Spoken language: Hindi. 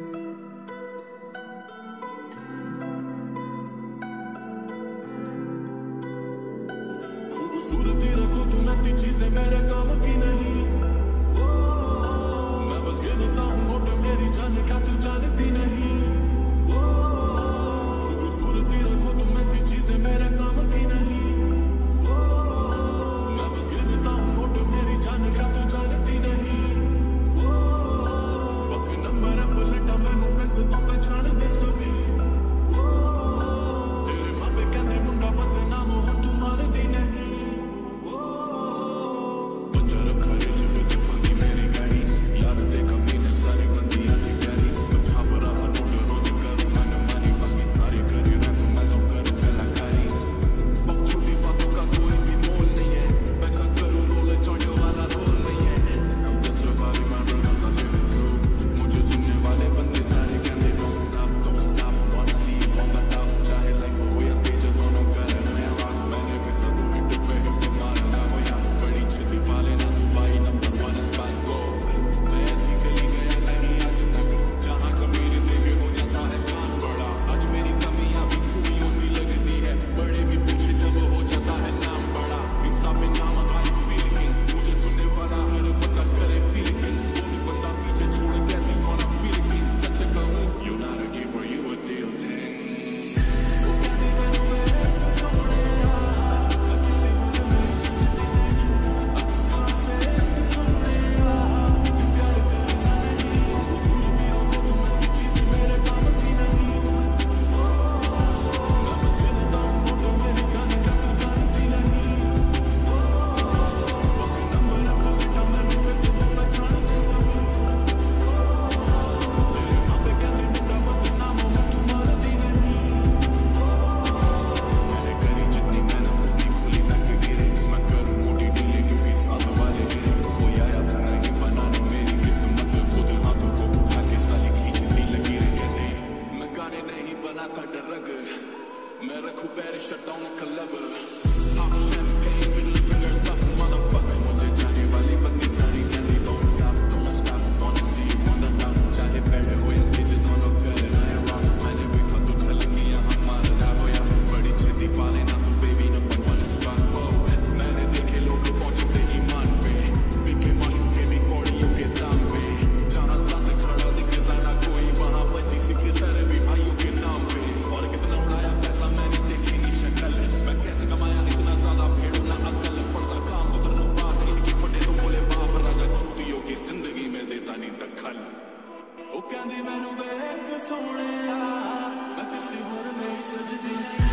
खूबसूरती रखो तुम ऐसी चीजें मेरे काम की नहीं। मैं बस गिनता हूँ नोट मेरी जान, क्या तू जानती नहीं। खूबसूरती रखो तुम ऐसी चीजें मेरे काम की नहीं। मैं बस गिनता हूँ नोट मेरी जान, क्या तू जानती नहीं। वक्त नंबर है पलटा मैनू फेस तो पहचान दे सभी। तेरे मापे कहते मुंडा बदनाम हो तू मानती नहीं। मैं रखूं पैर shut down club. Pop champagne, middle fingers up, motherfucker। मुझे जाने वाली बंदी सारी कहती don't stop, wanna see you on the top। चाहे बैठे हो या स्टेज दोनों कर रहे हैं rock। मैंने देखा तू छलनी यहाँ मार रहा हो या बड़ी छेती पाले ना तू baby number one spot। मैंने देखे लोग पहुंचते ईमान पे, बिके माशू के भी कौड़ियों के दाम पे। जहाँ साथ खड़ा दिखता ना कोई, वहाँ बची सिक्के सारे भी भाइयों के नाम पे। और कितना उड़ाया पैसा मैंने देखी नहीं शक्ल, मैं कैसे कमाया इतना ज्यादा भेड़ो ना अकल। पड़ता काम तो कर लो बात, इनकी फटे तो बोले बाप। राजा चूतियों की जिंदगी में देता नहीं दखल। ओ कहंदी मैनू वेख सोहणिया, मैं किसी होर नहीं सजदी।